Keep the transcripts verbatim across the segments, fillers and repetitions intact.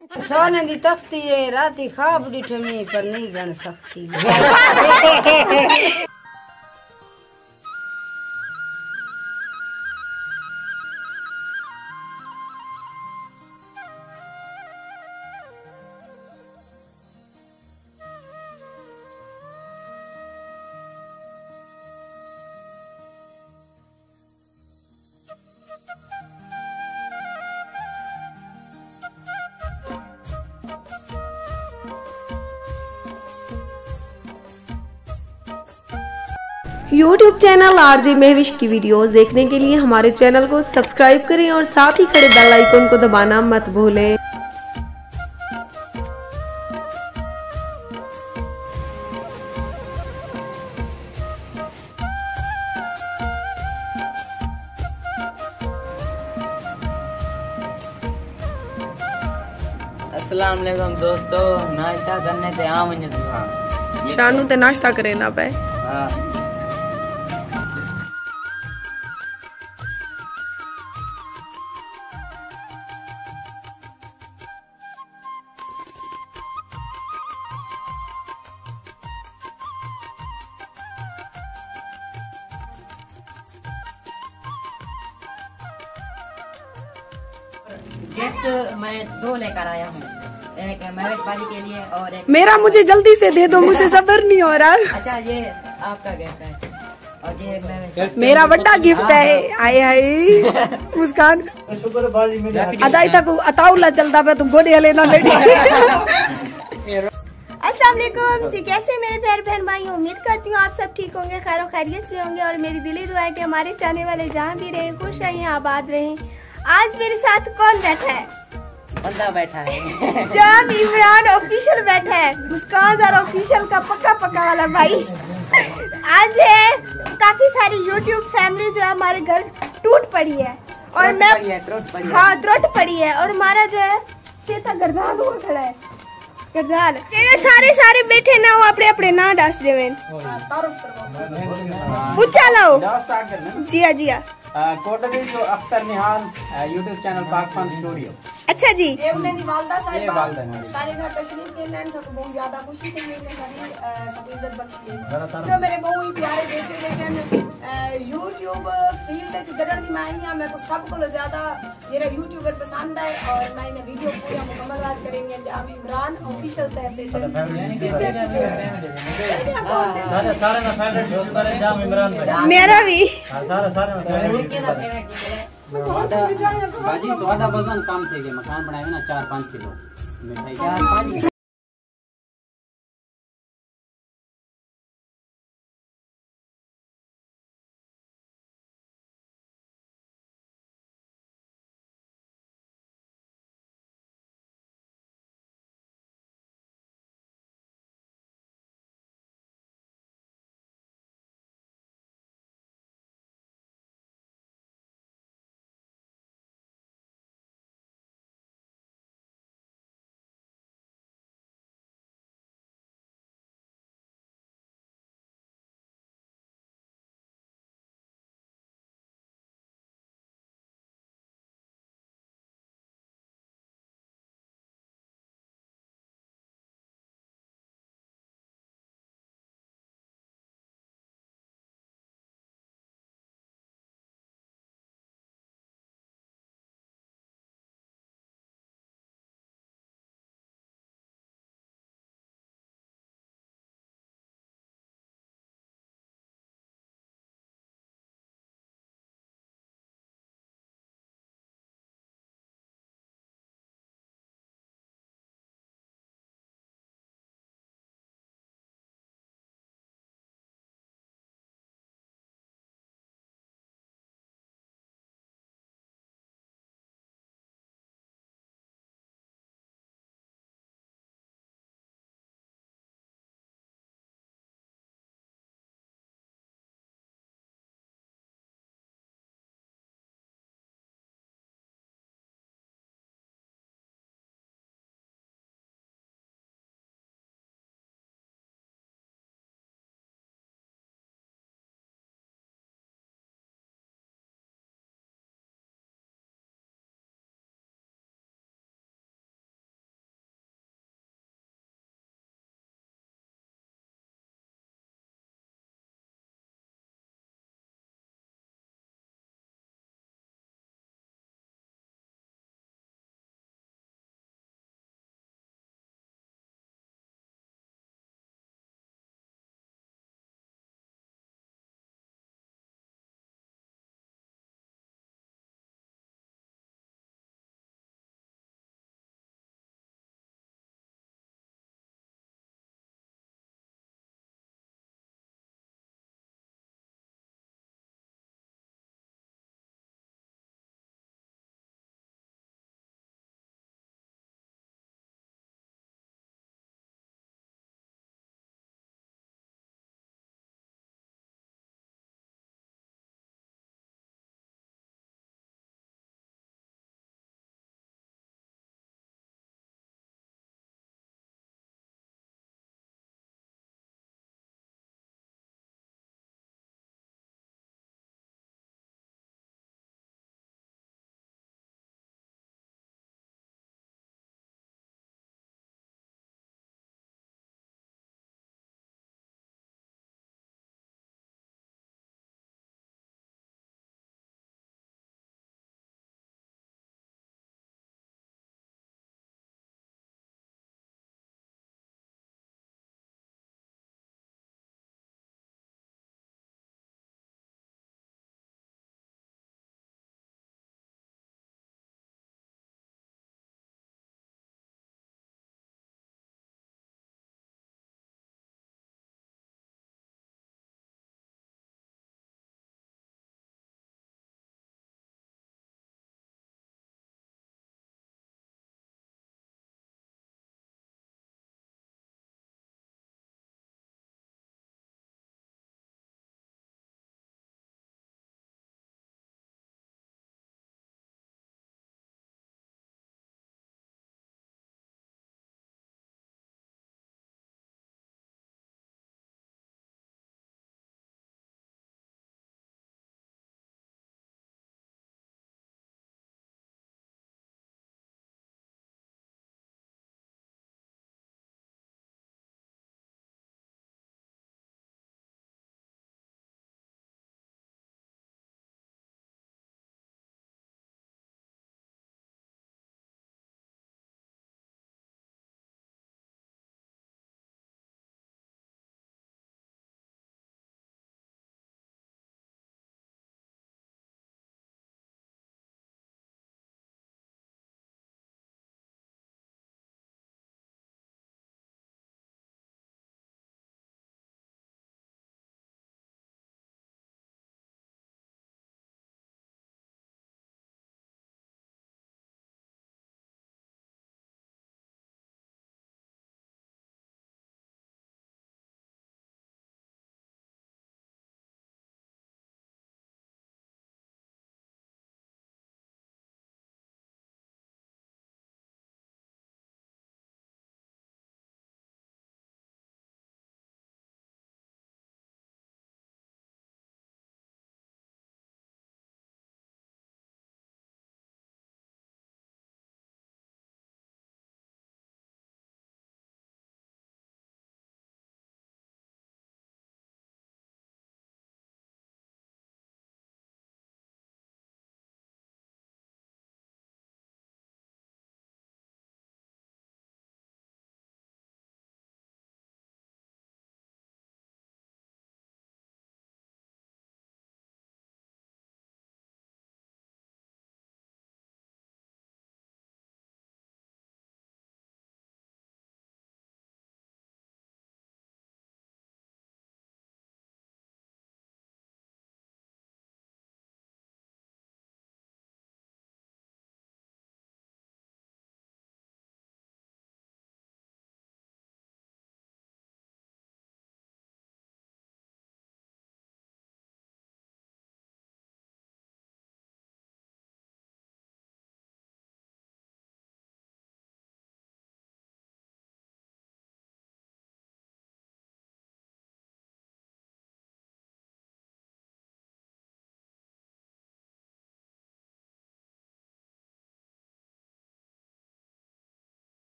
सोने दी तख्ती है राती खाब डिठमी पर नहीं जन सकती। यूट्यूब चैनल आरजे महविश की वीडियोस देखने के लिए हमारे चैनल को सब्सक्राइब करें और साथ ही खड़े बेल आइकन को दबाना मत भूलें। अस्सलाम वालेकुम दोस्तों, नाश्ता करने ते आम वञो। शानू ते नाश्ता करे ना पे। हाँ गिफ्ट मैं दो लेकर आया हूँ, एक महवेश भाजी के लिए और एक मेरा मुझे जल्दी से दे दो, मुझे सब्र नहीं हो रहा। अच्छा ये आपका गिफ्ट है और ये महवेश मेरा बड़ा गिफ्ट है। आए हाय मुस्कान अदाई तक अताउला चलता पे तुम गोदे लेना बेटी। अस्सलाम वालेकुम जी, कैसे मेरे प्यारे बहन भाई, उम्मीद करती हूँ आप सब ठीक होंगे, खैर खैरियत से होंगे और मेरी दिली दुआ है कि हमारे चाहने वाले जहाँ भी रहे खुश रहें आबाद रहें। आज मेरे साथ कौन बैठा है? बंदा बैठा है। जान इमरान ऑफिशियल बैठा है, मुस्कान और ऑफिशियल का पक्का पक्का वाला भाई। आज है काफी सारी यूट्यूब फैमिली जो है हमारे घर टूट पड़ी है और मैं हाँ त्रुट पड़ी है और हमारा जो है चेता गरदान हुआ खड़ा है। गरदान तेरे सारे सारे बैठे ना हो अपने अपने ना डास देवे ऊंचा लाओ जिया जिया कोटली जो Akhtar Nihal YouTube channel Pak fun studio. अच्छा जी, ये वालदा सारे घर तशरीफ के लिए सबको बहुत ज्यादा खुशी थी, ये सारी सब इज्जत बख्शी तो मेरे बहुत ही प्यारे बेटे लेकिन यूट्यूब फील्ड च जड़न दी मैं आई मेरे को सब को ज्यादा मेरा यूट्यूबर पसंद है और मैं इन्हें वीडियो पूरा मुकम्मल बात करेंगे। आप इमरान ऑफिशियल से मेरा भी भाजी तो आधा वजन कम थे, मकान बनाए ना चार पाँच किलो मिठाई।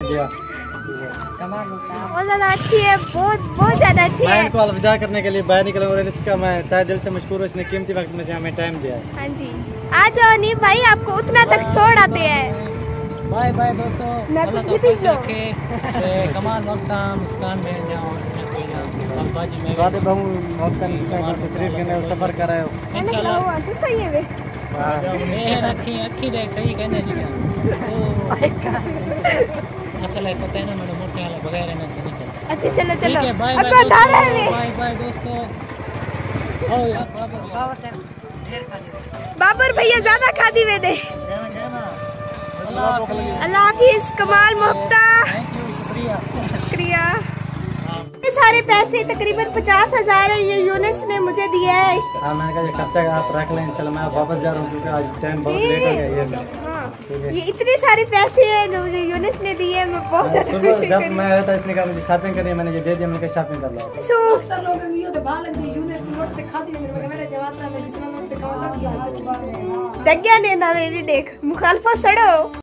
दिया। बहुत ज्यादा अच्छी है, बहुत बहुत ज्यादा अच्छी मैं है। इनको अलविदा करने के लिए बाहर निकला और इसका मैं तहे दिल से मशहूर हूँ, इसने कीमती वक्त में से हमें टाइम दिया है। हाँ जी, आ जाओ नीम भाई, आपको उतना तक छोड़ आते हैं। बाय बाय दोस्तों, मैं अल्लाह तो का खुद ही खुश जो- रखे। ए, कमाल मक्का मुस्कान बहन जाओ बाजी में बातें बहु बहुत तशरीफ के लिए सफर कर रहे हो मैंने कहा हुआ तो सही है वे। ए अखी अखी देख सही कहने जी असल है पता है ना मैंने मोटे वाला बगैर ना नहीं चल। अच्छा चलो चलो, ठीक है, बाय अब बाय तो उठा रहे हैं वे। बाय बाय दोस्तों। ओ यार बाबर बाबर भैया ज्यादा खा दी वे दे। अल्लाह हाफिज, कमाल मुफ्ता, शुक्रिया। शुक्रिया। ये सारे पैसे तकरीबन पचास हजार है, ये यूनिस ने मुझे दिया है। हाँ मैंने कहा ये खर्चा आप रख लें, चलो मैं वापस जा रहा हूँ क्योंकि आज टाइम बहुत लेट हो गया। ये हाँ, ये इतने सारे पैसे हैं जो मुझे यूनिस ने दिए, मैं बहुत ज्यादा सुबह खुशी जब करी। मैं आया था इसने कहा मुझे शॉपिंग करनी है, मैंने ये दे दिया, मैंने कहा शॉपिंग कर लो। सो अक्सर लोग वीडियो तो बाहर लगती है यूनिट नोट पे खाती है मेरे मेरे जवाब में जितना नोट पे खाओ लग गया। दग्या ने ना मेरी देख मुखालफा सड़ो।